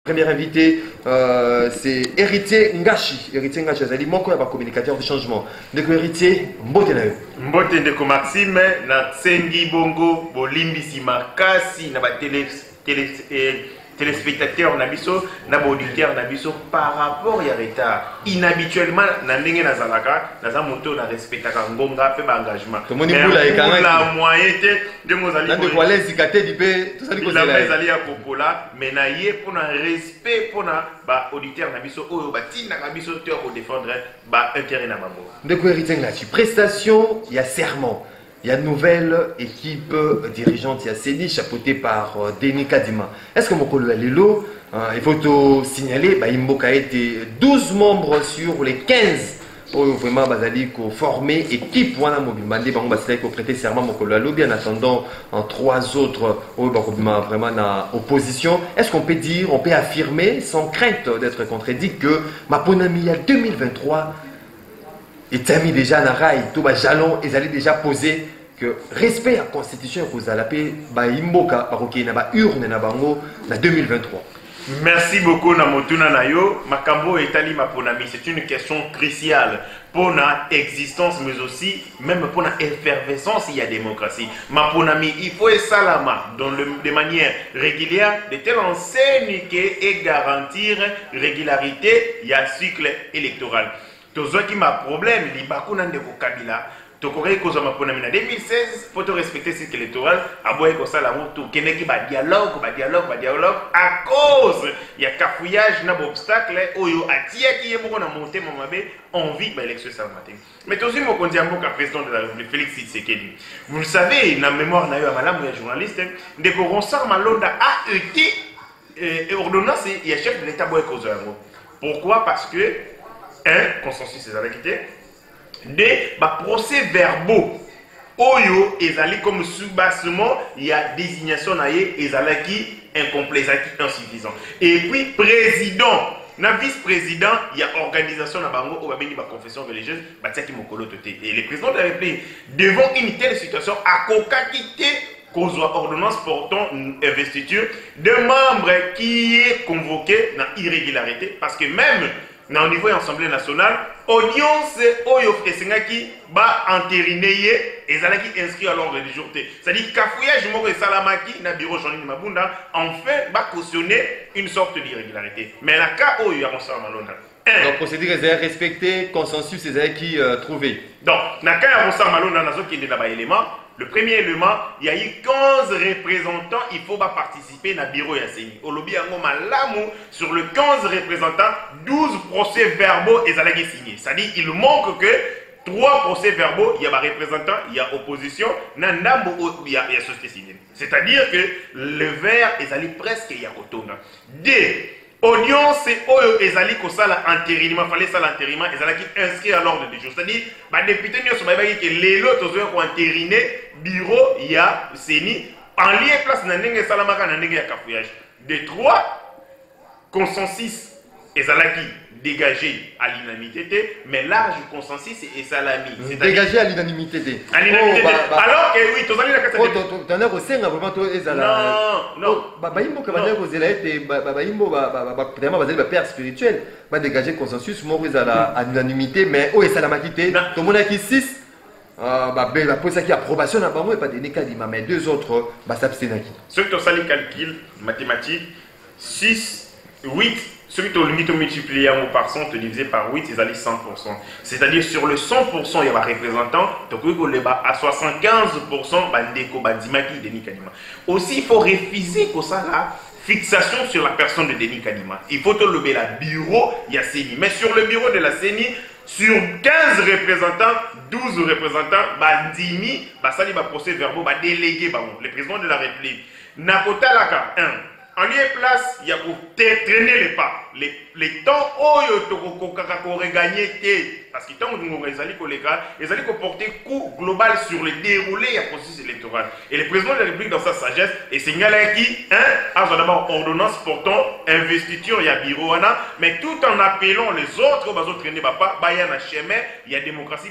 Premier invité, c'est Héritier Ngachi. Héritier Ngachi, c'est mon communicateur de changement. Donc, Héritier, mbote na yo. Mbote ndeko Maxime, na Tsengi Bongo, Bolimbisi Makasi, na ba téléspectateurs nabiso, na ba auditeurs nabiso par rapport ya retard. Inhabituellement, na ndenge na zalaka, na za moto na respectaka ngonga pe ba engagement. La moyenne de mozali. Na de quoi les zikate dibe, tout ça dit ko la mezali ya kokola, mais na ye pour na respect pour na ba auditeurs nabiso oyo ba tina nabiso te ko défendre ba intérêt na bango. Ndeko Héritier Ngachi, prestation, il y a serment. Il y a une nouvelle équipe dirigeante, il y a CENI, chapeautée par Denis Kadima. Est-ce que Mokolo Alilo, il faut te signaler, Imboka a été 12 membres sur les 15 pour vraiment former équipe wana mobimande bango basila ko prêter serment Mokolo Alilo, bien attendant en 3 autres vraiment na opposition. Est-ce qu'on peut dire, on peut affirmer sans crainte d'être contredit que Maponami 2023 et mis déjà na rail, tout jalon, ils allaient déjà poser que respect à la constitution que vous allez imboka paroki na ba urne na bango na 2023. Merci beaucoup Namotuna Nayo. Makambo etali Maponami, c'est une question cruciale pour notre existence, mais aussi même pour notre effervescence il y a démocratie. Maponami, il faut salama de manière régulière de telle enseigne et garantir régularité il y a cycle électoral. Tous ceux qui m'a problème, les bakuna de Kabila, tu connais que en 2016, pour te respecter ce cycle électoral, à boire que ça la route, tu connais qu'il y a dialogue, à cause il y a cafouillage, n'a obstacle, oyo atia qui est mon monté mon mabé, envie de l'élection ça matin. Mais aussi mon candidat président de la République Félix Tshisekedi. Vous le savez, dans la mémoire n'a eu à madame ou journaliste, de Ronsard Malonda a été ordonnance et il chef de l'État boire cause. Pourquoi? Parce que un consensus c'est avec quitté. Deux, procès verbaux. Oyo ezali comme soubassement, il y a désignation naie ezalaki incomplet, insuffisant. Et puis président, na vice-président, il y a organisation na bango au babeni ba confession religieuse, batiaki mokolo toté. Et le président de la République devant une telle situation a kokakité cause ordonnance portant une investiture de membres qui est convoqué dans irrégularité parce que même au niveau de l'Assemblée nationale, audience Oyo Esengaki va entériner et Zalaki inscrit à l'ordre du jour. C'est-à-dire qu'Afouillage Moko et Salamaki, na bureau Jean-Louis Mabunda, enfin va cautionner une sorte d'irrégularité. Mais la cas où il y a Ronsard Malonda. Donc, procédure est respecté, consensus c'est qui trouvé. Donc, dans le cas où Ronsard Malonda, qui est là-bas élément. Le premier élément, il y a eu 15 représentants, il faut pas participer à bureau Yasseni. Au lobby sur le 15 représentants, 12 procès verbaux et signés. C'est-à-dire qu'il manque que 3 procès verbaux, il y a des représentants, il y a opposition, il y a société civile. C'est-à-dire que le vert est presque il y a autona. Audience oyo ezali ko sala entérinement, fallait ça l'entérinement ezalaki inscrit à l'ordre du jour. C'est-à-dire ba député nyo so ba ki lelo tozo ko entériner bureau ya CENI en lien place na ndenge salamaka na ndenge ya cafouillage. De 3 consensus ezalaki dégagé à l'unanimité, mais large consensus et salami. Dégagé à l'unanimité. Alors que oui, tu as dit la question. Tu as dit vraiment non. Père spirituel va dégager consensus, moi à l'unanimité, mais oh et salamakité. Tout le monde a qui 6. La pose qui approbation n'a pas moi pas donné Kadima, mais 2 autres s'abstenir. Ceux qui ont sali calcul mathématique 6, 8. Celui qui limite multiplié par 100, divisé par 8, ils allaient 100%. C'est-à-dire sur le 100%, il y a un représentant, donc à 75%, Bandeko, Bandimaki, Denis Kadima. Aussi, il faut refuser que ça la fixation sur la personne de Denis Kadima. Il faut te lever la bureau, il y a CENI. Mais sur le bureau de la CENI, sur 15 représentants, 12 représentants, Bandimi, Basali, procès verbaux, délégué, le président de la République. Nakota Laka, 1. En lieu et place, il y a pour traîner les pas. Les temps où on aurait gagné, parce que tant que nous avons porté coup global sur le déroulé du processus électoral. Et le président de la République, dans sa sagesse, et signale qui a d'abord ordonnance portant investiture, il y a bureau, mais tout en appelant les autres, traîner papa, il y a démocratie,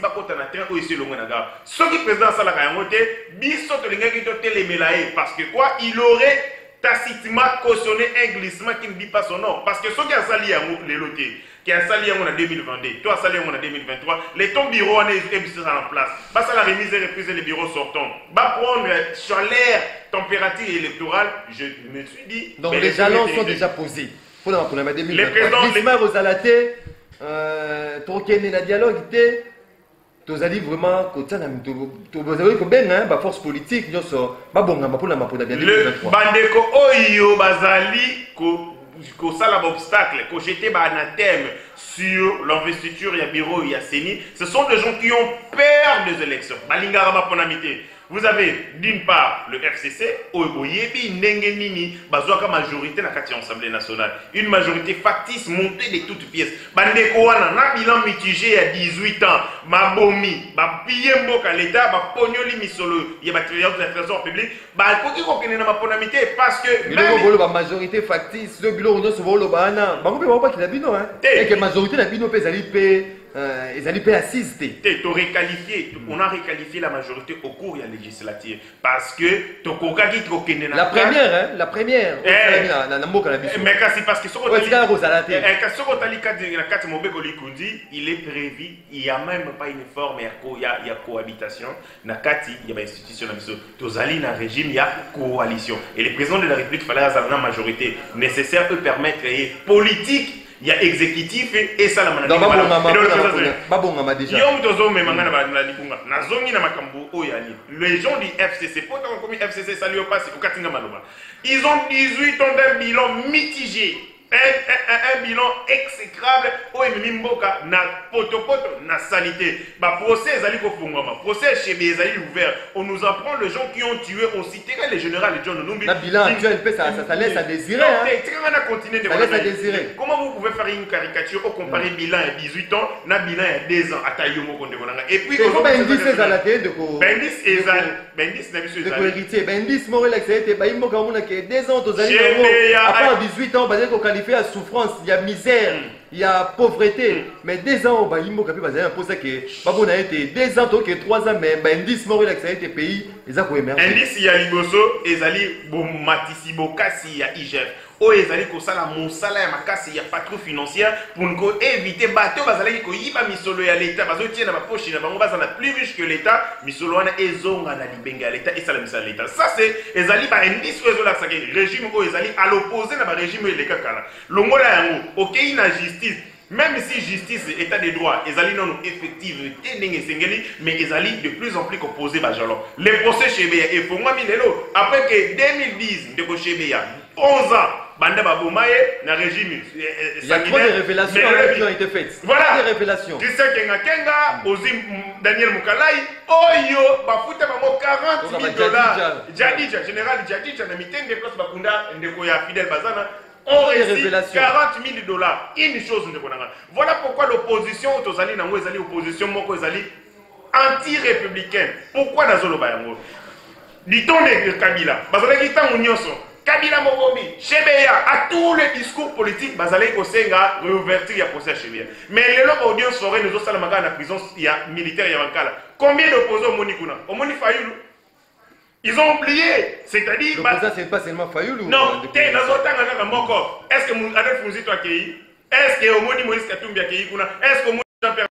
ce qui est président de la République, parce que quoi, il aurait tacitement cautionné un glissement qui ne dit pas son nom. Parce que ceux qui ont sali les lotés, qui ont sali en 2022, toi sali en 2023, les ton bureau en place. Bah ça la remise et repriser les bureaux sortants. Bah prendre chaleur, température électorale, je me suis dit. Donc les jalons sont déjà posés. Pour la 2023. Les présidents. Glissement aux alatés, Tokene la dialogue était. Tous allez vraiment côté vous avez combien bah force politique nous sommes bah bon on va pour la mapoda bien le bandeko oyo bazali ko sala obstacle ko jeter ba anathème sur l'investiture ya bureau ya Seni. Ce sont des gens qui ont peur des élections balingara maponamité. Vous avez d'une part le FCC, Oyebi, Nengenini, Bazouaka majorité dans l'Assemblée nationale. Une majorité factice montée de toutes pièces. Bandekouana, na bilan mitigé à 18 ans. Mabomi, pillé mboka l'État, Pognoli Misolo, il y a des trésors publics. Faut qu'il reconnaisse ma ponamité parce que. Mais le la majorité factice, le bilan, on se voit le bana. On ne peut pas qu'il a bino, hein. Et que la majorité n'a bino, ils allaient payer assise. On a requalifié la majorité au cours de la législative parce que la première, hein, la première. Mais c'est parce que il est prévu, il n'y a même pas une forme, il y a cohabitation, il y a une institution, il y a un régime, il y a coalition. Et le président de la République fallait avoir une majorité nécessaire pour permettre de politique. Il y a exécutif et ça la management. Les gens du FCC, ils ont 18 ans d'un bilan mitigé. Un bilan exécrable au Mimboka na poto na salité. Bah procès zali ko fungoma. Procès chez Bezali ouvert. On nous apprend les gens qui ont tué aussi le général John Numbi. Le bilan actuel ça laisse à désirer. Ça laisse à désirer. Comment vous pouvez faire une caricature au comparer bilan à 18 ans na bilan à 2 ans à Tayomo Kondekonanga. Et puis comment Bendis à la tête de ko Bendis na biso de héritier Bendis Morel accepté ba imboka mona ke 2 ans tozali à part 18 ans ba ko qualifié à souffrance, il y a misère, il y a pauvreté. Mais 2 ans, il y a pour ça que a été 2 ans, 3 ans, mais indice mort, il a été pays, ils ont émergé. Indice, il y a Liboso, ils ont Matisibo, Kassi, il y a IGF. Oh, ils ont ça, mon salaire, ma casse, il y a pas trop financière pour nous éviter bateau, parce que il y a misolo à l'État, parce que tiens, ma poche, il y a plus riche que l'État, misolo a ezong à l'Ibenga l'État et ça le l'État. Ça c'est, ils ont indice régime où ils ont à l'opposé dans le régime les kakala. L'ongo là, ok, il y a justice. Même si justice, état de droit, ils allaient non effective, mais ils allaient de plus en plus opposés. Les procès chez Béa, et pour moi, après que 2010, de chez Béa, 11 ans, Banda Baboumaye, dans le régime. Il y a trop de révélations qui ont été faites. Voilà. Des révélations. Christian Kenga, Ozim Daniel Moukalai, Oyo, Bafuta Bamo 40 000 $. Jadidja, général Jadidja, dans Miten de Klos Bakunda, Ndekoya Fidel Bazana. On réussit 40 000 $. Une chose, voilà pourquoi l'opposition, l'opposition anti-républicaine. Pourquoi Nazolo Bayango? Dit-on de Kabila, Kabila Mogomi, Chebeya, à tous les discours politiques, Bazalé Kosenga, réouverture, il y a procès à Chebeya. Mais les lots audience forêt, nous autres, dans la prison, il y a militaire, il y a Wankala. Combien d'opposants au Monikuna? Au Moni Fayoulou? Ils ont oublié, c'est-à-dire. Ça, c'est pas seulement Fayoulou. Non, t'es dans un temps, est-ce que vous avez fait toi qui est-ce que au Moni Moïse Katumbi a qui est-ce que Moïse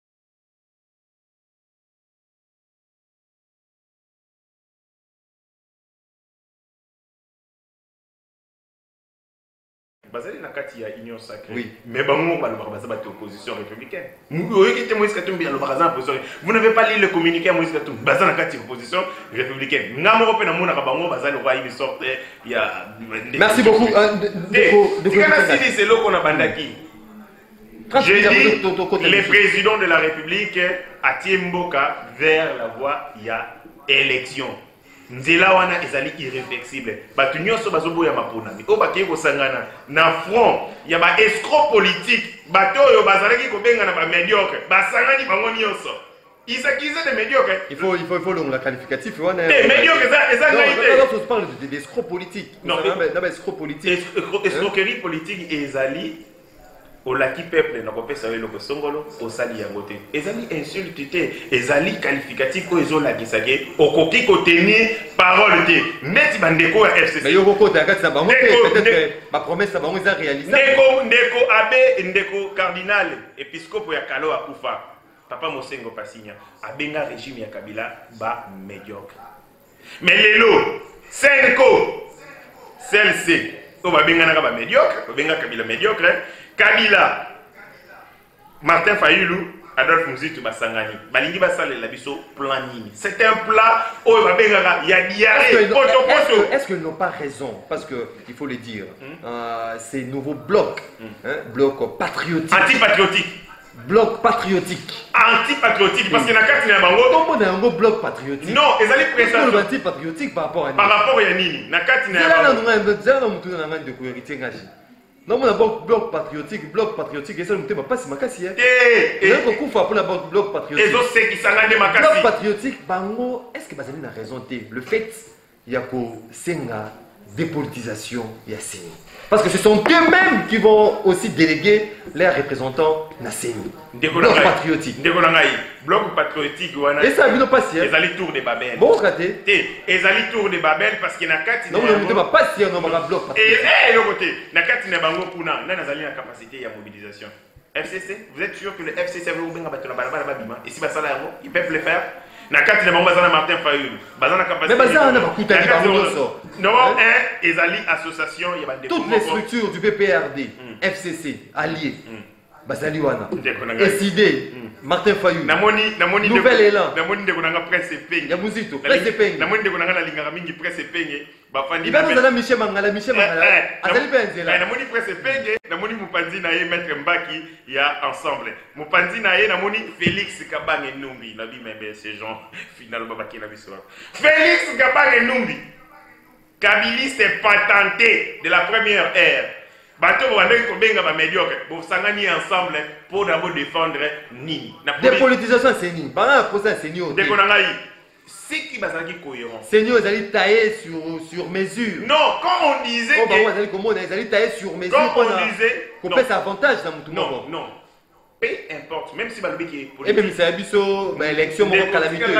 Bazali na kati ya union sacrée. Oui. Mais bango ba opposition républicaine. Vous n'avez pas lu le communiqué à Moïse Katumbi. Bazali na kati opposition républicaine. Ngamo pe na mona ka bango bazali roi il sorte il y a. Merci beaucoup. C'est là qu'on a bandaki. J'ai dit le président de la République a Mboka vers la voie il y a élection. Nzela wana ezali irréversible. Batu nyonso bazoboya maponami. O bakeye kosangana na front ya ba escroc politique. Bato oyo bazalaki kobenga na ba médiocre. Basangani bango nyonso. Ils s'accusent de médiocre. Il faut le qualificatif. Médiocre, ça on se parle d'escroc politique. Non, escroc politique. Escroquerie politique et ezali olaki peuple na kopesa yo eloko songolo osali yango te ezali insulte te ezali qualificatif oyo ezolakisake okoki kotenir parole te neti bandeko ya FCC mais yo kokota kati na bango te peut-être ba promesse na bango eza réalisable ndeko abe ndeko cardinal épiscope ya Kalo akufa papa Mosengo Pasinya abenga régime ya Kabila ba médiocre mais lelo Senko celle-ci on va benga na ba médiocre on benga Kabila médiocre Kabila Martin Fayulu Adolphe Muzitu basangani balingi basalela biso plan nini c'est un plat oh va benga ya diarrhée est-ce qu'ils n'ont pas raison parce que il faut le dire ces nouveaux blocs bloc patriotique antipatriotique bloc patriotique antipatriotique parce que na kati na bango tombo na yango bloc patriotique non ezali prestation antipatriotique par rapport ya nini na kati na bango nzela mutu na ngandi ko héritier ngaji non mon bloc patriotique et ça me pas si makasi kufa pour la bloc patriotique bloc patriotique bango est-ce que bazali na raison te le fait ya ko senga dépolitisation ya CENI parce que ce sont eux-mêmes qui vont aussi déléguer leurs représentants na CENI bloc patriotique bloc patriotique et ça vient pas si ezali tour de Babel bon raté ezali tour de Babel parce que na kati non on ne pas si on a bloc patriotique et le côté na kati na bango kuna na nazali na capacité ya mobilisation FCC vous êtes sûr que le FCC veut obenga bato na balabala babima et si basala yango ils peuvent le faire na kati na bango bazana Martin Fayulu bazana capacité mais bazana bakuta ni bango so non ezali association ya bande toutes les structures du BPRD FCC alliés bazali wana SID Martin Fayulu namoni nouvel élan namoni ndeko nanga presse penge ya muzito presse penge namoni ndeko nanga lingaka mingi presse penge bafandi na bana Michel Mangala azali benzela namoni presse penge namoni mupanzi na ye maître Mbaki ya ensemble mupanzi na ye namoni Félix Kabange Numbi na bi membe ces gens finalement baki na biso Félix Kabange Numbi kabiliste patenté de la première ère bato bande ko benga ba médiocre bo sangani ensemble pour d'abord défendre ni dépolitisation c'est ni ba procès c'est ni de konangai c'est qui bazaki cohérent Seigneur ezali taillé sur mesure non quand on disait que on ezali comment ezali taillé sur mesure quand on disait qu'on peut avantage dans tout monde non peu importe même si balobi qui est politique et même ça biso ba élection mo calamiteuse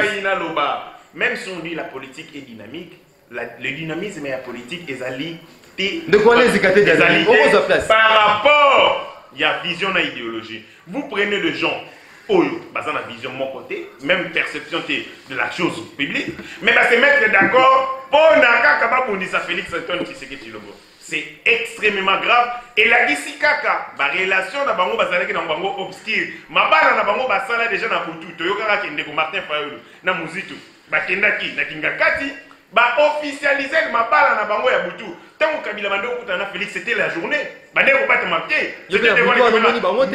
même si on dit la politique est dynamique le dynamisme et la politique ezali de quoi les écarter des alliés par rapport il y a vision et idéologie vous prenez le gens basant la vision de mon côté même perception de la chose publique mais se mettre d'accord pour Naka Kababundisa Félix Antoine Tshisekedi Tshilombo c'est extrêmement grave et la gisikaka ba relation na bango bazalaki na bango obscure mabala na bango basala déjà na butu toyokaka kende ko Martin Fayulu na Muzitu bakendaki na Kingakati ba officialiser mabala na bango ya butu tant que Kabila bande okutana Félix c'était la journée bande ko battre marqué c'était des bango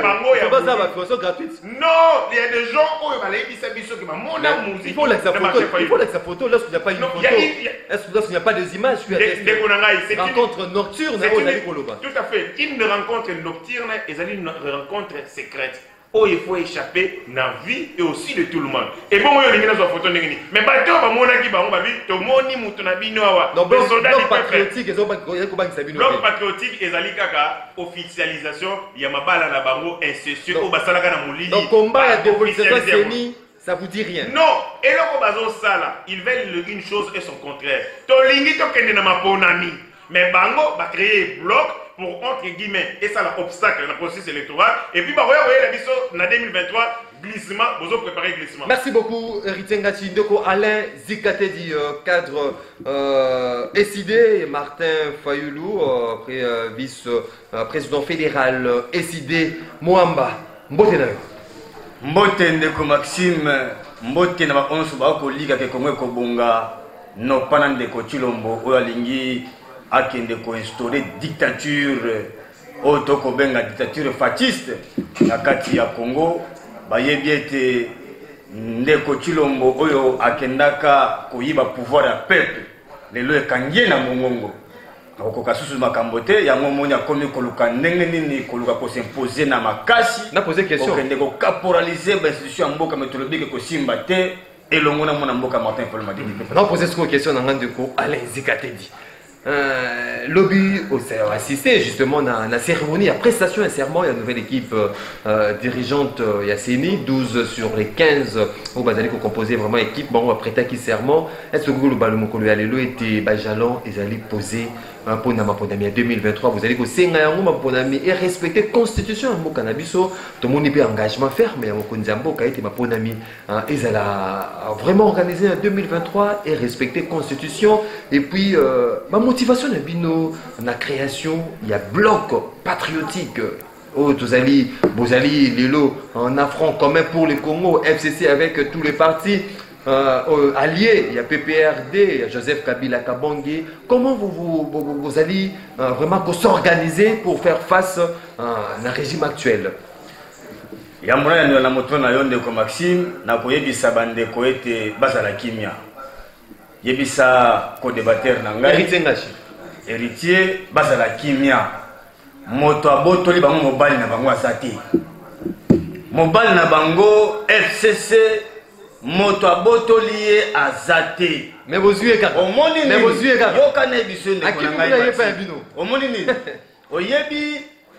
gratuite non il y a des gens qui balayi biso ki bamona musique il faut la photo lorsqu'il n'y a pas une photo est-ce que lorsqu'il n'y a pas des images c'est une rencontre nocturne tout à fait une rencontre nocturne ezali une rencontre secrète oh il faut échapper na vie et aussi de tout le monde et bon yo lingi na zo photo ndengini mais bato ba mona ki bango babi to moni mutu na bino awa donc soldat patriotique ezo ba ko ba sabino bloc patriotique ezali kaka officialisation ya mabala na bango institution o basalaka na mulili donc combat ya dépolitisation CENI ça vous dit rien non et loko bazo sala ils veulent une chose et son contraire to lingi to kende na maponami mais bango ba créer bloc pour entre guillemets et ça l'obstacle dans le processus électoral et puis bah voyez la biso en 2023 glissement vous préparez glissement. Merci beaucoup Ritengachi Ndeko Alain Zikatedi cadre SID Martin Fayulu après vice président fédéral SID Moamba mbote na yo mbote Ndeko Maxime mbote na ba onso ba ko liga ke komwe ko bonga no pana Ndeko Tshilombo oyo alingi akende ko instaurer dictature otoko benga dictature fasciste na kati ya Congo bayebi ete Ndeko Tshilombo oyo akendaka koyiba pouvoir ya peuple lelo ekangie na mongongo akokoka susu makambo te yango moni akomi koluka ndenge nini koluka ko s'imposer na makasi na poser question okende ko caporaliser ba institution ya mboka metolobike ko simba te elongo na mona mboka Martin Fayulu Madidi na poser cette question na Ndeko Alain Zikatedi lobby assisté justement à la cérémonie, à prestation et serment, il y a une nouvelle équipe dirigeante, il y a CENI, 12 sur les 15 au Bazali qui ont composé vraiment équipe, bon, après qui serment, est-ce que le Balomokolo Alelo était Bajalan, ils allaient poser un peu dans ma pandémie 2023, vous allez que c'est un ma pandémie et respecter la constitution, mon cannabiso, tout le monde est engagement ferme, mais mon konzambo qui a été ma pandémie, ils allaient vraiment organiser en 2023 et respecter la constitution, et puis ma motivation est bino, la création, il y a bloc patriotique. Oh, vous allez, Lilo, en affront commun pour le Congo, FCC avec tous les partis alliés, il y a PPRD, il y a Joseph Kabila Kabangé. Comment vous allez vraiment s'organiser pour faire face à un régime actuel? Il y a un moto na yonde ko Maxime, na koyebisa bande ko ete bazala kimia. Yebisa ko débatteur na ngai. Héritier bazala kimia. Moto abotoli bango mobile na bango azati. Mobile na bango FCC moto abotoli azati. Mais vos yeux car. Mais vos yeux car. Yo kana biso ne ko ngai. Omoni ni. Oyebi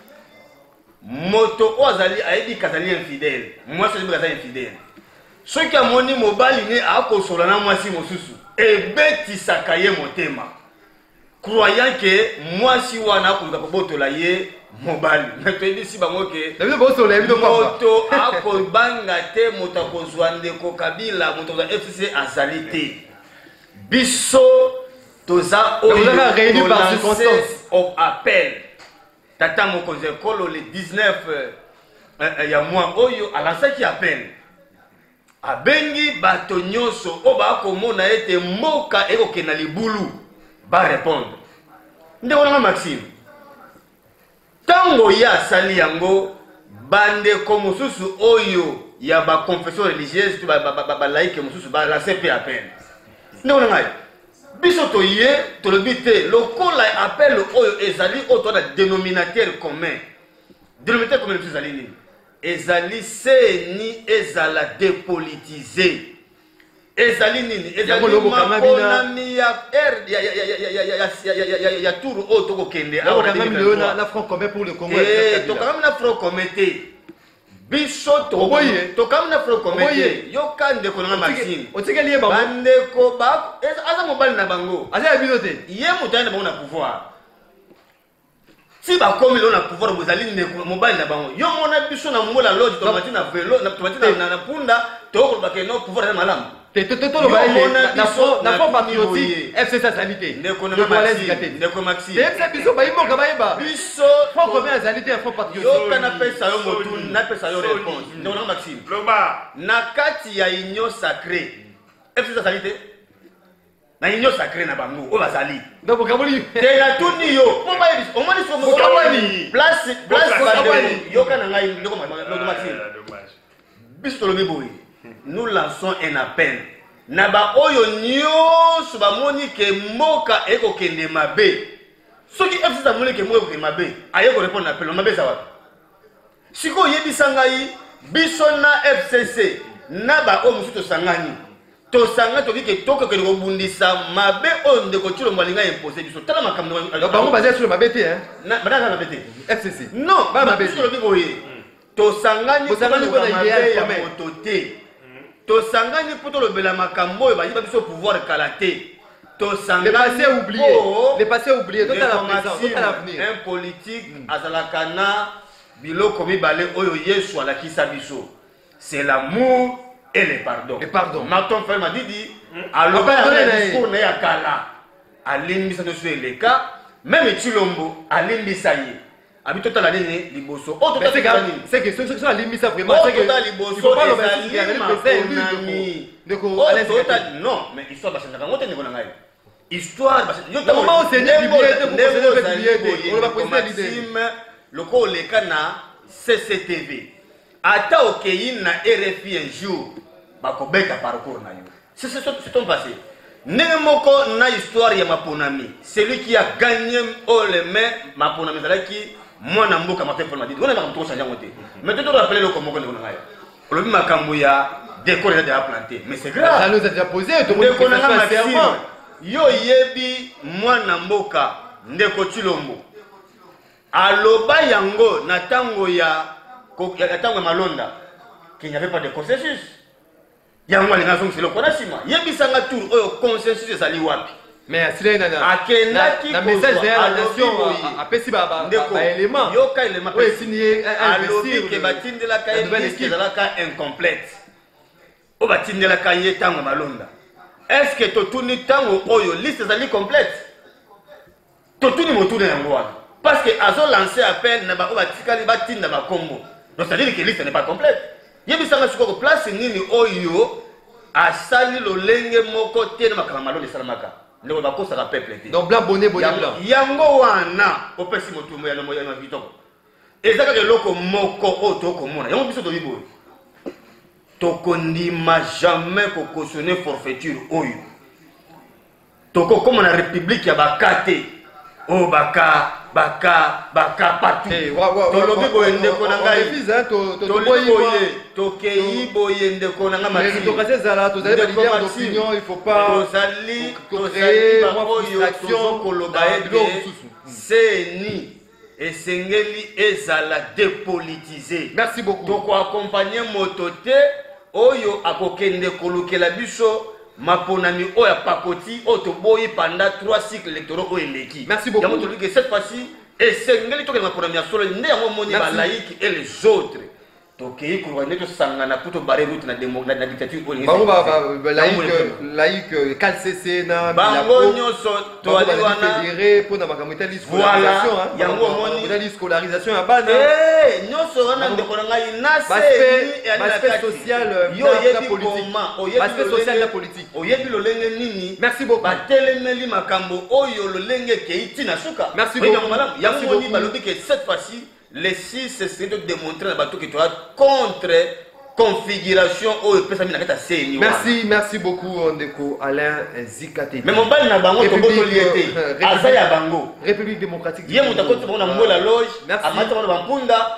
moto ozali ayebi kazali infidèle. Moi c'est kazali infidèle. Ceux qui a moni mobile ni akosola na mwasi mosusu. Ebeti sakaye motema. Croyant que moi si wana kuza kobotola ye mobile mais to ebisi bango ke moto akobanga te moto akozwande ko Kabila moto za FCC azalité biso toza réuni par circonstance of appel tata mokonze kolo le 19 ya mois oyo alansaki appel abengi bato nyonso o ba komona ete mboka ekokena libulu ba répondre ndeko na Maxime tango ya sali yango bande ko mususu oyo ya ba confession religieuse to ba laïque mususu ba la CP appel ndeko na ngai biso to ye to le bité lokola appel oyo ezali auto na dénominateur commun ezali ni ezali CENI ezala dépolitisé ezali nini ezali maponami ya tour oyo tokokende na front commun pour le Congo tokangami na front commun te biso tokangami na front commun te yoka ndeko nanga Maxime bandeko aza mobali na bango ye moto ayenda bango na pouvoir si bakomi lelo na pouvoir bozali ndeko mobali na bango yo mona biso na mola loge tomati na vélo tomati na punda tokoloba ke no pouvoir na malamu na front patriotique FCC azalité ndeko Maxime biso bayimoka bayeba biso front commun azalité ya front patriotique yo kana pesa yo motu na pesa yo réponse ndeko Maxime na kati ya union sacrée FCC azalité na union sacrée na bango o bazali donc bokamoli te na tuni yo mobali omoni so bokamoli place yo kana ngai ndeko Maxime biso tolobi boy. Nous lançons un appel. Naba oyo nyonso bamoni ke moka eko kende mabe. Soki FCC amoni ke moka eko kende mabe, aye ko répondre appel mabe za wapi. Siko yebisa ngai biso na FCC naba o musuto sangani. To sanga to ke toko ke ngobundisa mabe o ndeko tshilo mbalinga imposer biso. Tala makambo bango basé sur mabe te hein. Na badaka na bete. FCC. Non, ba mabe sur le boye. To sangani ko na idée ya motote. To sangani poto le bela makambo e ba yiba biso pouvoir kalaté to sangani le passé oublié donc à la présent donc à l'avenir un politique azalaka na biloko mibale oyo Yesu alakisa biso c'est l'amour et le pardon Martin Fayulu m'a dit alors le discours na yakala alimbisa no sur le cas même Chilombo alimbisa ye habito tala nene liboso auto tala nini c'est que ce soit limisa vraiment c'est que il faut pas le non mais histoire bachanga ngote ndeko na ngai histoire bachanga yo comment enseigner bibliothéque on va poser l'idée loko leka na CCTV ata okeyi na RFI un jour bakobeta parcours na yo c'est ton passé Nemoko na histoire ya Maponami celui qui a gagné all les mains Maponami zalaki moi na mboka Martin Fayulu m'a dit on a pas changer ngote mais tu dois rappeler le comment on a le makambo ya décor déjà planté mais c'est grave ça nous a déjà posé tout le monde yo yebi mwana mboka ndeko Chilombo aloba yango na tango ya malonda qu'il n'y avait pas de consensus yango alinga zongi selo kona sima yebisanga tour oyo consensus ezali wapi mais asile na message de la nation apesi ba élément yoka élément oui signé alobi ke batindela ka liste ezalaka incomplète o batindela ka ye tango malonda est-ce que totuni tango oyo liste ezali complète totuni motuna yango wana parce que azo lancer appel na ba o batikali batinda ba kombo donc ça veut dire que liste n'est pas complète yebisanga siko ko place nini oyo asali lolenge moko te na makama malonda salamaka ndeko bakosa ka peuple te donc blanc bonnet blanc yango wana opesi motumo ya moya na vitoko ezaka ke loko moko o to komona yango biso to bibo tokondima jamais ko cautionner forfaiture oyo toko comme na république ya bakate o baka partout tolobi boye ndeko na ngai tokei boye ndeko na ngai il faut pas tozali frustration koloba ete seni esengeli ezala dépolitisé. Merci beaucoup. Toko accompagner moto te oyo akokende kolukela biso maponami oya pakoti otoboyi pendant 3 cycles électoraux o eleki. Merci beaucoup. Yamoto que cette fois-ci esengeli tokela maponami solo nde yango moni ba laïque et les autres. Tokei kurwane to sangana puto bare route na dictature o eleki. Bango laïque calcc na bango nyoso to ali wana fédéré pour na makambo itali scolarisation hein. Yango moni itali scolarisation ya bana. Nyoso wana ndeko ngai na aspect social yo yebi politique. Aspect social na politique. Oyebi lolenge nini? Merci beaucoup. Batelemeli makambo oyo lolenge keiti na suka. Merci beaucoup. Yango moni balobi que cette fois-ci les 6 c'est de démontrer na bato que tu as contre configuration au pesa mina kata seni. Merci beaucoup ndeko Alain Zikate. Mais mon bal na bango to boto liete. Azaya bango. République démocratique. Yé mutakoti bona mbola loge. Amata bona bampunda.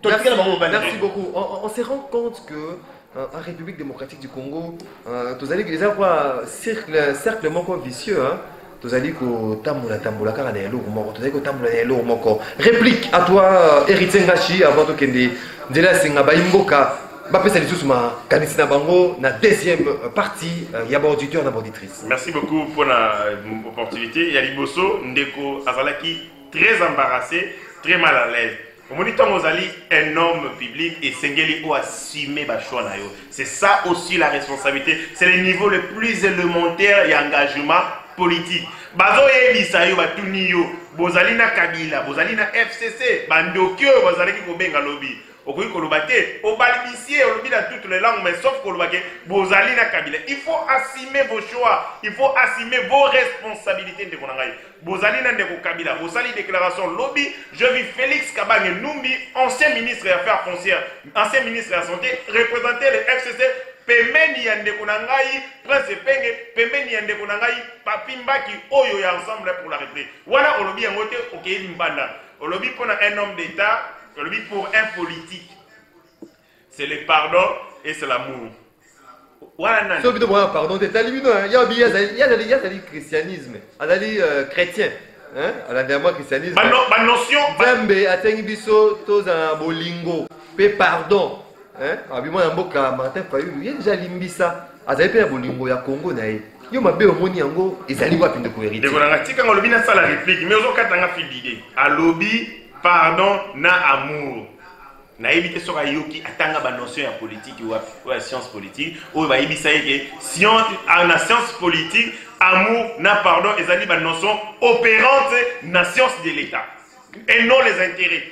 Merci beaucoup. On se rend compte que en République démocratique du Congo, tous allez les avoir cercle moko vicieux hein. Tous allez ko tambola kana na lourd moko. Tous allez ko tambola na lourd moko. Réplique à toi héritier Ngachi avant to kende ndela singa ba imboka. Bapesa lisusu ma kanisina bango na deuxième partie ya ba auditeur na auditrice. Merci beaucoup pour l'opportunité. Ya liboso ndeko azalaki très embarrassé, très mal à l'aise. Au moniteur Mozali, un homme public et Sengeli ou assumer choix. C'est ça aussi la responsabilité. C'est le niveau le plus élémentaire et engagement politique. Bazo Elisa yo batuni yo, bozali na Kabila, bozali na FCC, bandokyo bozali ki kobenga lobby. Okoki kolobate, obalibisier olobi dans toutes les langues mais sauf kolobake bozali na Kabila. Il faut assumer vos choix, il faut assumer vos responsabilités de konangai. Bozali na ndeko Kabila, bozali déclaration lobby, je vis Félix Kabange Numbi, ancien ministre des Affaires foncières, ancien ministre de la Santé, représenté le FCC. Pemeni yande kunangai, Prince Penge, Pemeni yande kunangai, Papimbaki, Oyo ya ensemble pour la République. Voilà, Olobi Yangote, ok, Mbanda. Olobi pour un homme d'État, Olobi pour un politique. C'est le pardon et c'est l'amour. Voilà, non. C'est pardon, il y a des christianisme, il y a des chrétiens. Hein? À la dernière christianisme. Ma notion. Zambe, Atengibiso, Toza, Bolingo, pardon. Hein? Abima Mboka, Martin Fayulu, il y a déjà limbisa. Azape ya bolingo ya Congo na ye. Yo mabe omoni yango ezali wapi ndeko héritier. Ndeko na tika ngolobi na sala réplique, mais ozokata nga fidide. Alobi pardon na amour. Na ebite soka yoki atanga ba notion ya politique ou ya science politique, ou ba ebisa yeke science na science politique, amour na pardon ezali ba notion opérante na science de l'état et non les intérêts.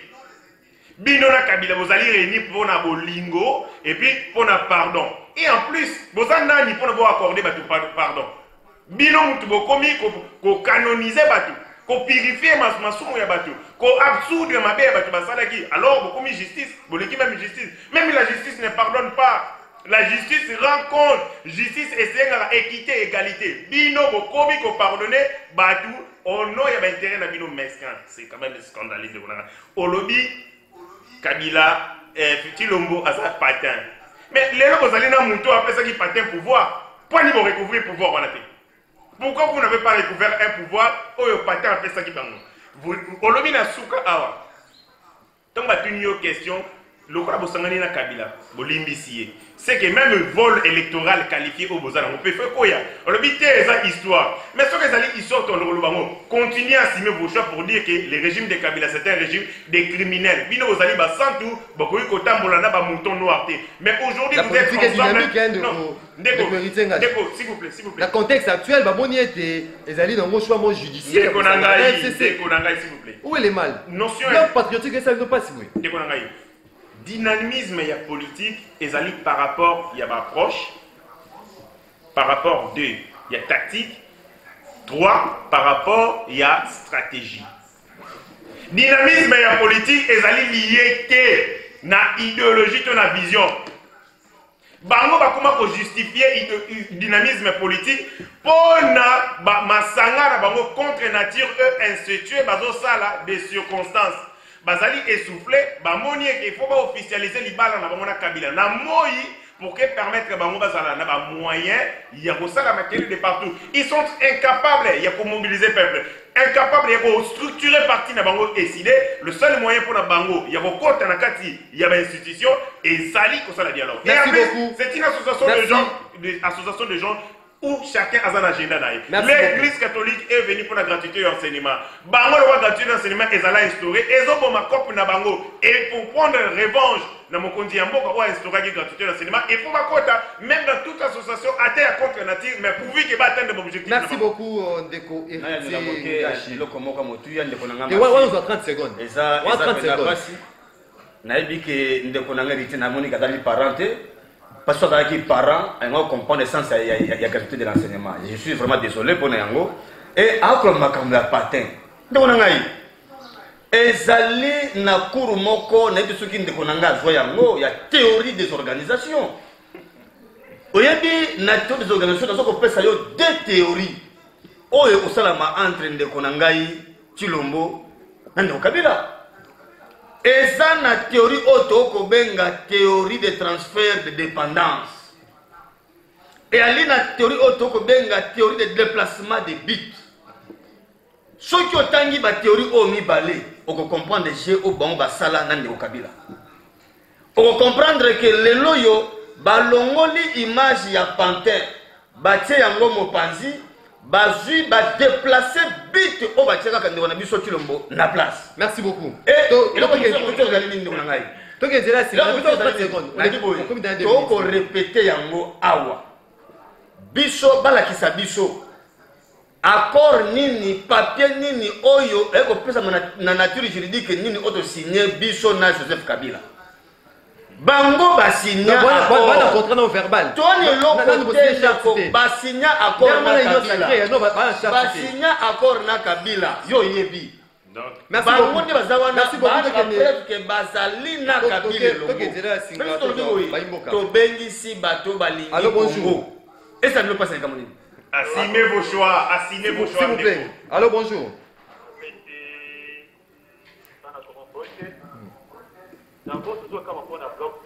Bino na Kabila bozali réunis pour na bolingo et puis pour na pardon. Et en plus, bozana ni pour na accorder batu pardon. Bino mutu bokomi ko canoniser batu, ko purifier masumu ya batu, ko absoudre mabe ya batu basalaki. Alors bokomi justice, boleki même justice. Même la justice ne pardonne pas. La justice rend compte, justice essaie la équité, égalité. Bino bokomi ko pardonner batu au nom ya ba intérêt na bino mesquin. C'est quand même scandaleux de voilà. Olobi Kabila, Chilombo a sa patin. Mais les gens qui ont muto après ça qui patin pouvoir, pour ni recouvrir pouvoir on a fait. Pourquoi vous n'avez pas découvert un pouvoir où le patin a fait ça qui bango? Vous avez na souka awa. Donc, bah, une question. Le quoi bosangani na Kabila, bolimbisie. C'est que même le vol électoral qualifié au Bozana, on peut faire quoi? On le dit c'est histoire. Mais ce que ça dit histoire, on le bango. Continuez à signer vos choix pour dire que le régime de Kabila c'est un régime des criminels. Bino vous allez bas sans tout, beaucoup de kotam bolana ba mouton noir. Mais aujourd'hui vous êtes ensemble. Non, Déco, s'il vous plaît, s'il vous plaît. Le contexte actuel, bah bon y était, les alliés dans mon choix judiciaire. Déco nangai, s'il vous plaît. Où est le mal? Notion. L'homme patriotique et ça ne passe oui. Déco nangai. Dynamisme et politique, et ça par rapport, il y a approche, par rapport 2, il y a tactique, 3, par rapport, il y a stratégie. Dynamisme et politique, et ça lié que na idéologie, na vision. Bango ba comment justifier dynamisme politique pour na masanga na bango contre nature institué bazo sala des circonstances. Bazali essoufflé, bamoni qu'il faut pas officialiser l'ibala na bango na Kabila. Na moi pour que permettre bango bazala na ba moyen, il y a ça la matière de partout. Ils sont incapables, il y a pour mobiliser le peuple. Incapables, il y a pour structurer parti na bango décider. Le seul moyen pour na bango, il y a pour compte na kati, il y a une institution et sali comme ça la dialogue. Merci beaucoup. C'est une association de gens où chacun a son agenda. L'église catholique est venue pour la gratuité d'enseignement. Bango le roi gratuité d'enseignement est allé instaurer. Et ils ont ma copie na bango. Et pour prendre revanche, dans mon condi ambo on a instauré la gratuité d'enseignement. Et pour ma quota, même dans toute association, à terre contre nature, mais pourvu qu'il va atteindre l'objectif. Merci beaucoup, Ndeko. Et on a 30 secondes. Et ça, 30 secondes. Naïbi que Ndeko Nangari na moni kadali parenté. Parce que les parents ont compris le sens de la gratuité de l'enseignement. Je suis vraiment désolé pour Nango. Et après ma patin. Donc on a ezali na cour moko na biso ki ndeko nanga zo yango ya théorie des organisations. Oyebi na théorie des organisations na ko pesa yo deux théories. Oyo osalama entre ndeko nangai Chilombo na ndeko Kabila. Eza na théorie auto benga théorie de transfert de dépendance. Et ali na théorie auto benga théorie de déplacement de bits. Ce qui otangi ba théorie o mibale, on comprendre je au bon basala na ndeko Kabila. On comprendre que le loyo balongoli image ya panthère, batie yango mopanzi, bazui ba déplacer bit au batiaka quand on a biso Chilombo na place. Merci beaucoup. Et donc répéter yango awa. Biso balakisa biso. Accord nini papier nini oyo eko pesa na nature juridique nini auto signé biso na Joseph Kabila. Bango ba signé accord contrat non verbal. Tony loko ba signé accord na Kabila. Ba signé accord na Kabila. Yo yebi. Merci beaucoup. Merci beaucoup que bazali na Kabila. To bengi si bato balingi. Allô, bonjour. Et ça ne passe pas comme Assumez vos choix, assumez vos choix. S'il vous plaît. Allô, bonjour. Dans votre cas, comme on a bloc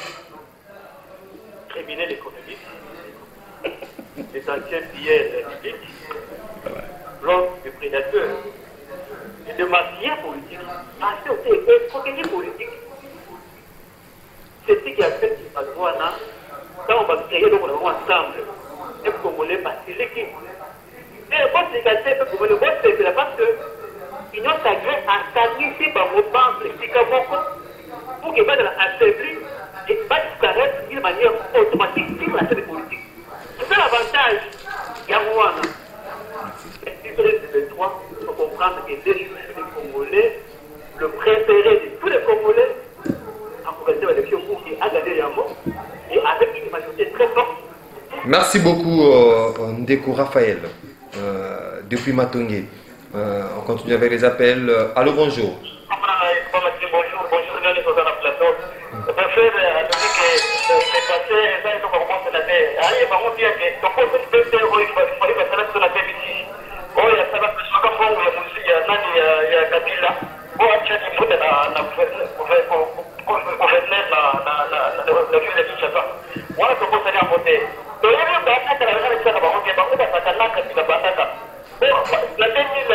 criminel économique, les anciens pilleurs publics, bloc de prédateurs, et de mafias politiques, escroquerie politique. C'est ce qui a fait qu'il va quand on va créer donc ensemble. Et pour Congolais, parce que l'équipe. Et le poste légalitaire, pour le poste, c'est là parce que l'Union sacrée a stabilisé par vos banques, les Sikaboko, pour qu'il va dans l'affaiblir et pas disparaître d'une manière automatique sur la scène politique. C'est ça l'avantage. Yawouana. Et si le 23, il faut comprendre que les Congolais, le préféré de tous les Congolais, en progressant l'élection pour qu'il a gagné Yamo, et avec une majorité très forte. Merci beaucoup Ndeko Raphaël depuis Matongé. On continue avec les appels. Allô, bonjour. Bonjour, regardez sur la plateau. Je préfère dire que c'est passé, ça il faut qu'on commence la terre. Allez, par contre, il y a que ton poste de terre, il faut passer sur la terre ici. Oh, il y a ça, parce que je crois qu'il y a Kabila. Oh, il y a qui monte dans le gouverneur de Kinshasa. Voilà ce qu'on s'est à voter. La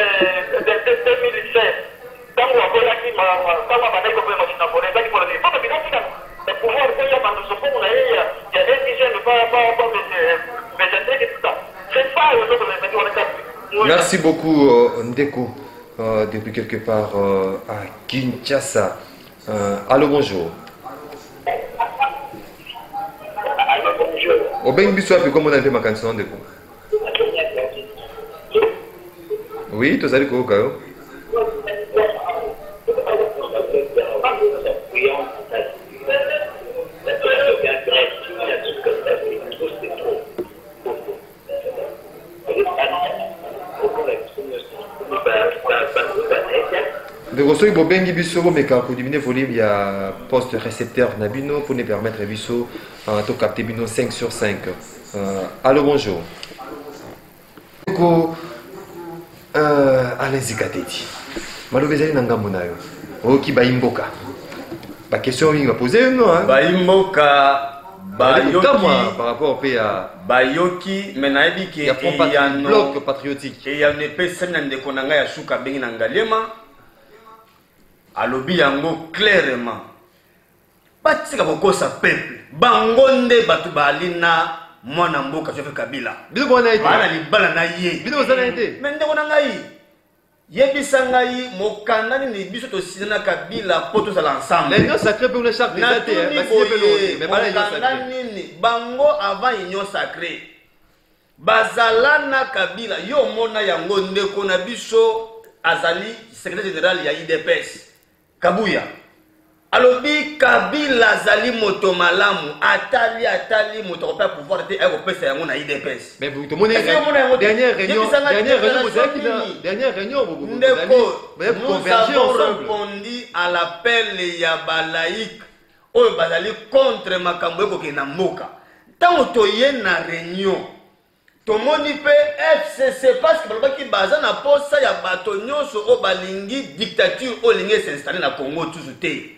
2016, quand on a dit merci beaucoup Ndeko, depuis quelque part à Kinshasa. Allô, bonjour. Au Ben Bissou, comment on a fait ma canson Ndeko? Oui, tu as dit quoi? De recevoir bo bengi biso mais quand vous diminuez volume il y a poste récepteur nabino pour nous permettre biso to capter bino 5 sur 5. Allô, bonjour. Alain Zikateti. Malobezali nanga monayo. Oki baimboka. Ba question il va poser non hein. Baimboka Bayoki par rapport au PA Bayoki menayebi ki il y a un bloc patriotique. Et il y a une personne de konanga ya suka bengi nangalema. Alobi yango clairement. Batika bokosa peuple. Bangonde batu balina mwana mboka Joseph Kabila. Bino bona été. Bana libala na ye. Bino bona été. Mais ndeko na ngai. Yebisa ngai mokandani ni biso to sina Kabila poto za l'ensemble. L'union sacrée pour le charte des athées. Mais bana ni bango avant union sacrée. Bazalana Kabila yo mona yango ndeko na biso azali secrétaire général ya IDPS. Kabuya. Alobi Kabila zali moto malamu atali moto ko pas pouvoir te européen yango na IDPS. Mais vous demandez dernière réunion vous converger ensemble. Répondu à l'appel ya balaïque oyo bazali contre makambo ko ke na mboka. Tango toye na réunion tomoni pe FCC parce que balobaki baza na posa ya bato nyonso o balingi dictature o lingi s'installer na Congo toujours te.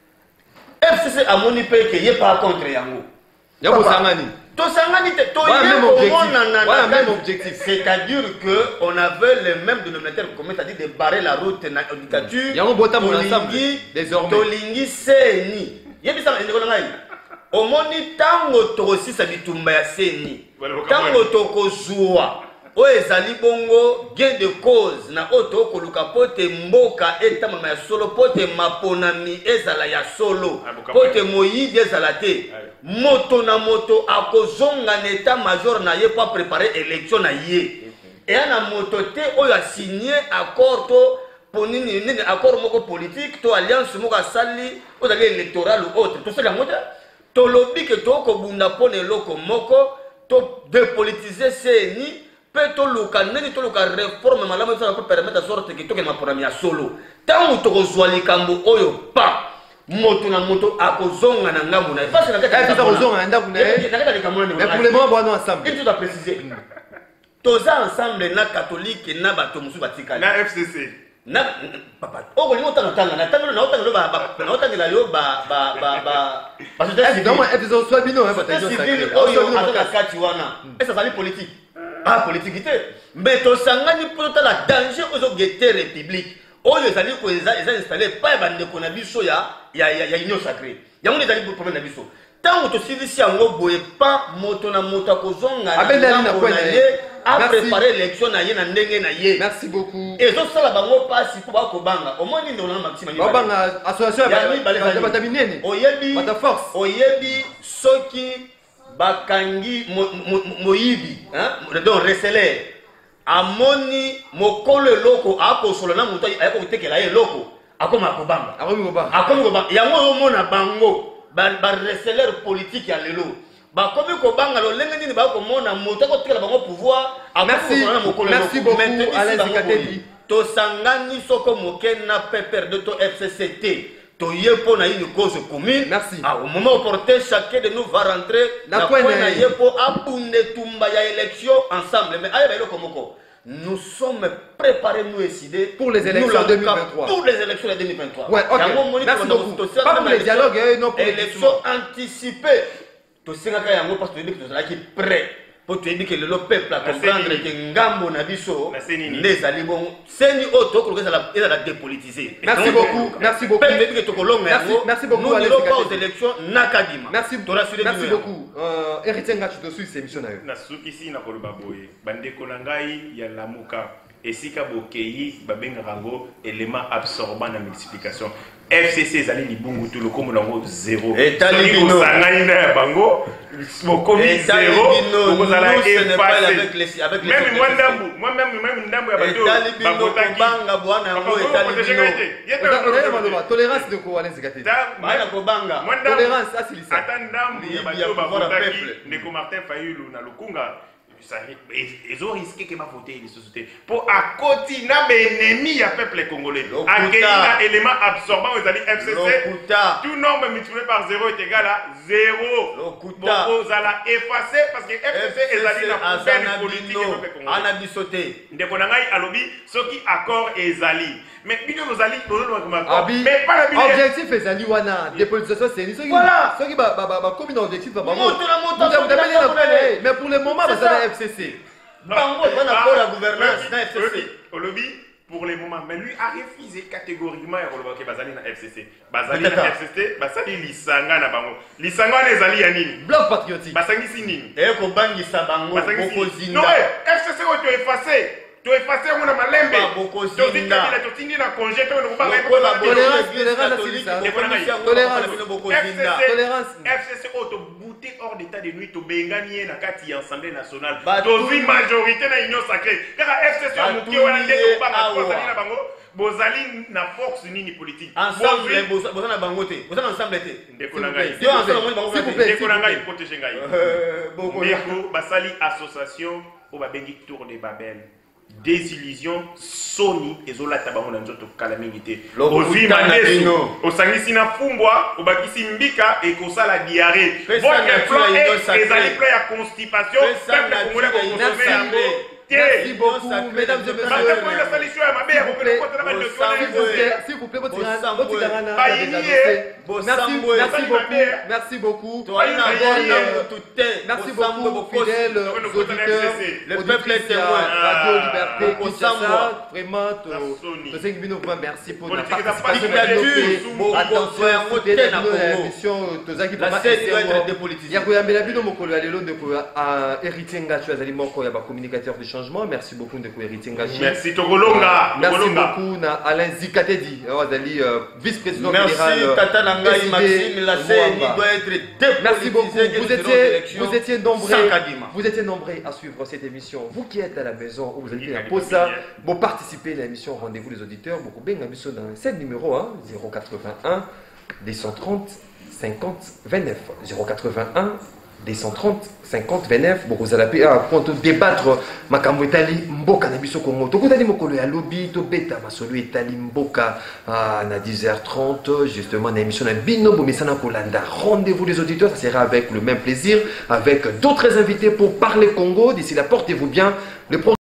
FCC amoni pe ke ye pas contre yango. Yako sangani. To sangani te to voilà même objectif. C'est-à-dire que on avait le même dénominateur commun, c'est-à-dire de barrer la route na dictature. Yango bota mon ensemble désormais. To lingi seni. Yebisa ndeko ngai. Omoni tango tokosisa bitumba ya seni. Tango tokozwa o ezali bongo gain de cause na oto koluka pote mboka etama ya solo pote maponami ezala ya solo pote moyidi ezala te moto na moto akozonga na état major na ye pour préparer élection na ye et ana moto te oyo a signé accord to ponini nini accord moko politique to alliance moko asali ozali électoral ou autre to sala moto to lobi ke to ko bunda pone loko moko to dépolitiser seni peut luka neni to luka réforme malamu ça peut permettre de sorte que to ke maponami ya solo tango to kozwa likambo oyo pa moto na moto akozonga na ngambu na parce que nakata kozonga na ngambu na nakata likambo na mais pour le moment bon ensemble il faut à préciser toza ensemble na catholique na bato musu batika na FCC na papa oko lingo tanga na tanga na otanga lo ba na otanga la yo ba parce que c'est donc ils ont soit bino hein bataillon civil oyo aka kati wana et ça va politique ah politique mais to sangani pour la danger aux guetter république oyo ezali ko eza installé pas bande ko na biso ya union sacrée yango ezali problème na biso tango to silisi yango boye pas moto na moto kozonga a préparer l'élection na ye na ndenge na ye. Merci beaucoup. Et zo sala bango pasi pour ba ko banga au moins ndo na maximum ba banga association ya bataminene oyebi bata force oyebi soki bakangi moyibi hein donc reseller amoni mokolo loko akosolo na mutu ayako kutekela ye loko akoma ko banga yango omona bango ba reseller politique ya lelo bakomi ko banga lo lenge nini ba ko mona moto ko tekela bango pouvoir merci beaucoup Alain Zikateti to sangani soko mokena pepper de to FCCT to yepo na une cause commune. Merci. Au moment opportun, chacun de nous va rentrer na point yepo abunde tumba ya élection ensemble. Mais aïe le komoko. Nous sommes préparés, nous décider pour les élections 2023. Pour les élections de 2023. Ouais, ok. Merci beaucoup. Pas pour les dialogues, non pour élections anticipées. to sengaka yango parce que toyebi ke tozalaki prêt po toyebi ke lelo peuple a comprendre ke ngambo na biso nde ezali bongo seni oyo tokoluka ezala dépolitisé. Merci beaucoup, merci beaucoup. Peuple yebi ke tokolonga yango merci beaucoup. nous n'irons pas aux élections na kadima. Merci beaucoup. Héritier Ngachi to suite émission na yo. Na sukisi na koloba boye bandeko na ngai ya lamuka esika bokeyi babengaka ngo élément absorbant na multiplication. FCC ezali libungu tout le comme nango 0. Etali bino sangani na bango bokomi 0 okozala effacé. Même moi ndambu, moi-même ndambu ya bato babotaki banga bwana yango etali bino. Tolérance de quoi les gars. Bana ko banga. Tolérance asilisa. Ata ndambu ya bato babotaki ndeko Martin Fayulu na Lukunga. Ils ont risqué que ma voté les sociétés pour à côté na ennemi ya peuple congolais accueillir élément absorbant aux alliés FCC tout nombre multiplié par 0 est égal à 0 aux ala effacer parce que FCC est allié na poubelle politique peuple congolais ana bisoté ndeko na ngai alobi soki accord ezali mais bino ozali mais pas la objectif ezali wana dépolitisation c'est ni soki ba komi na objectif ba mais pour le moment ça FCC. Bango va na la gouvernance na FCC. Olobi pour le moment mais lui a refusé catégoriquement ya koloba ke bazali na FCC. Bazali na FCC, basali lisanga na bango. Lisanga les ali ya nini? Bloc patriotique. Basangisi nini? Et ko bangisa bango bokozinda. Non, FCC ko to effacer. Tu es effacé à mon malembe. Tu es tindi na congé to no banga tolérance. FCC auto bouté hors d'état de nuit to bengani na kati assemblée nationale. To vi majorité na union sacrée. Car FCC amuki wana ndeto banga kozali na bango. Bozali na force nini politique. Ensemble bozana bango te. Bozana ensemble te. Ndeko na ngai. Ndeko na ngai protéger ngai. Ndeko basali association au babengi tour de Babel. Désillusion Sony ezola tabango na nzoto kala mingité ovi maneso osangisi na fumbwa obakisi mbika et kosala diarrhée votre plan est ezali plan ya constipation peuple congolais ko consommer. Merci beaucoup, mesdames et messieurs. S'il vous plaît, merci beaucoup. Merci beaucoup, fidèles auditeurs. Le peuple est témoin. Radio Liberté, Kinshasa. Vraiment, merci pour la participation. Attention, fidèles à l'émission. La scène doit être dépolitisée. Héritier Ngachi, il y a un communicateur de changement. Merci beaucoup de Héritier Ngachi. Merci Tokolonga. Merci beaucoup na Alain Zikatedi, vice-président fédéral. Merci Tata Nangai Maxime, la CENI doit être dépolitisée. Merci beaucoup. Vous étiez nombreux à suivre cette émission. Vous qui êtes à la maison ou vous êtes à Posa, vous participez à l'émission Rendez-vous les auditeurs. Beaucoup bien dans 7 numéros 081 230 50 29 081 230 50 29 vous allez pour débattre makambo etali mboka na biso Congo tokutani mokolo ya lobi to beta masolo etali mboka na 10h30 justement na émission na bino bomesana kolanda. Rendez-vous les auditeurs, ça sera avec le même plaisir avec d'autres invités pour parler Congo. D'ici là, portez-vous bien. Le